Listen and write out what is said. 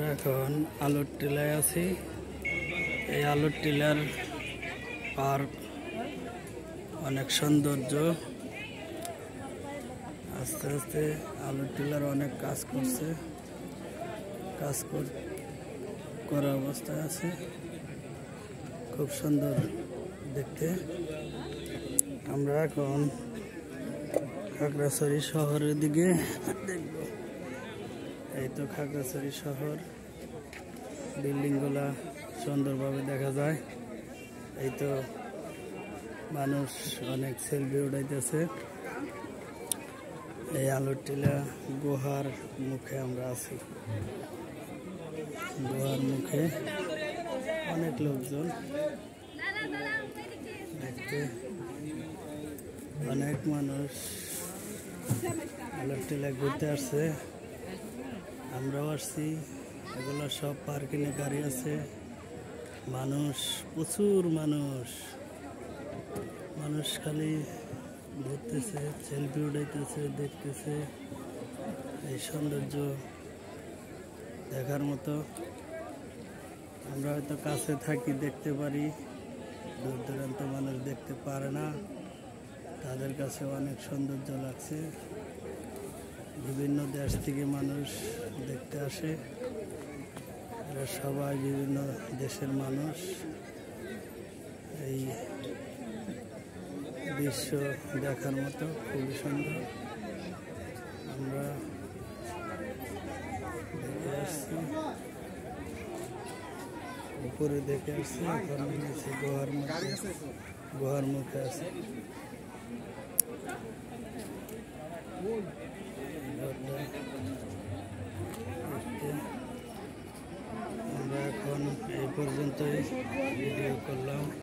এখন আলুর টিলায় আছি। এই আলুর টিলার পার্ক অনেক সৌন্দর্য। আস্তে আস্তে আলুর টিলার অনেক কাজ করছে, করা অবস্থায় আছে। খুব সুন্দর দেখতে। আমরা এখন খাগড়াছড়ি শহরের দিকে দেখব। এই তো খাগড়াছড়ি শহর, বিল্ডিংগুলা সুন্দরভাবে দেখা যায়। এই তো মানুষ অনেক সেলফি উঠাইতেছে। এই আলুর টিলা গুহার মুখে আমরা আছি। গুহার মুখে অনেক লোকজন দেখতে, অনেক মানুষ আলুর টিলা ঘুরতে আসছে। আমরাও আসছি। এগুলো সব পার্কিংয়ে গাড়ি আছে। মানুষ, প্রচুর মানুষ খালি ঘুরতেছে, সেলফি উঠাইতেছে, দেখতেছে। এই সৌন্দর্য দেখার মতো। আমরা হয়তো কাছে থাকি, দেখতে পারি, দূর দূরান্ত মানুষ দেখতে পারে না। তাদের কাছে অনেক সৌন্দর্য লাগছে। বিভিন্ন দেশ থেকে মানুষ দেখতে আসে। এরা সবাই বিভিন্ন দেশের মানুষ। এই দৃশ্য দেখার মতো, খুবই সুন্দর। আমরা দেখে আসছি, উপরে দেখে আসছি। এখন নিচে গুহার মুখে আছে। আমরা এখন এই পর্যন্তই ভিডিও করলাম।